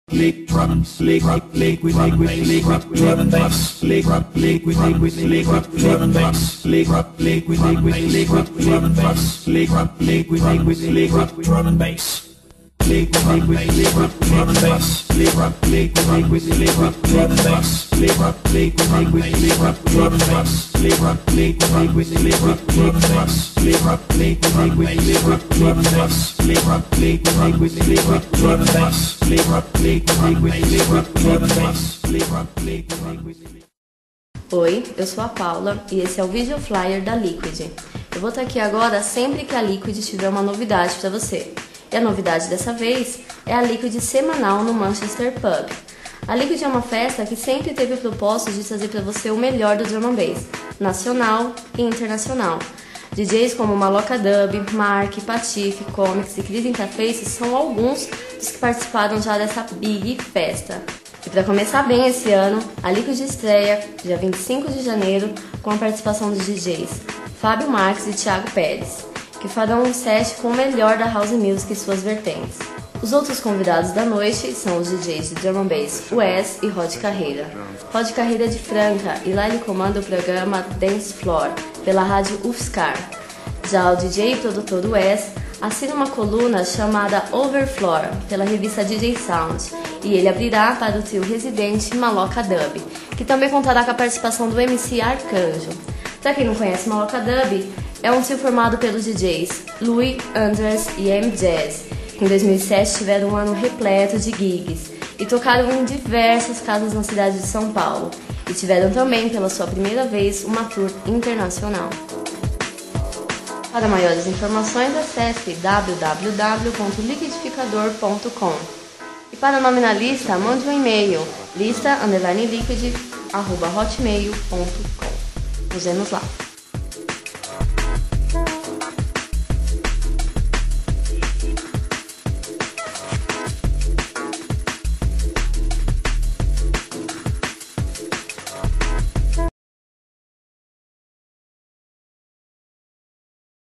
Drum and bass, liquid, drum and bass, liquid, drum and bass, liquid, drum and bass, liquid, drum and bass. Oi, eu sou a Paula e esse é o vídeo flyer da Liquid. Eu vou estar aqui agora sempre que a Liquid tiver uma novidade para você. E a novidade dessa vez é a Liquid semanal no Manchester Pub. A Liquid é uma festa que sempre teve o propósito de trazer para você o melhor do drum and bass, nacional e internacional. DJs como Maloca Dub, Mark, Patife, Comics e Cris Interface são alguns dos que participaram já dessa big festa. E para começar bem esse ano, a Liquid estreia dia 25 de janeiro com a participação dos DJs Fábio Marques e Thiago Pérez, que farão um set com o melhor da House Music e suas vertentes. Os outros convidados da noite são os DJs de Drum and Bass Wes e Rod Carreira. Rod Carreira é de Franca e lá ele comanda o programa Dance Floor pela rádio UFSCar. Já o DJ e produtor Wes assina uma coluna chamada Overfloor pela revista DJ Sound e ele abrirá para o trio residente Maloca Dub, que também contará com a participação do MC Arcanjo. Para quem não conhece Maloca Dub, é um trio formado pelos DJs Louis, Andres e M-Jazz, que em 2007 tiveram um ano repleto de gigs e tocaram em diversas casas na cidade de São Paulo e tiveram também pela sua primeira vez uma tour internacional. Para maiores informações, acesse www.liquidificador.com e para o nome na lista, mande um e-mail lista_liquid@hotmail.com. Nos vemos lá!